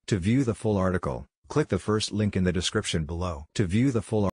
To view the full article, click the first link in the description below. To view the full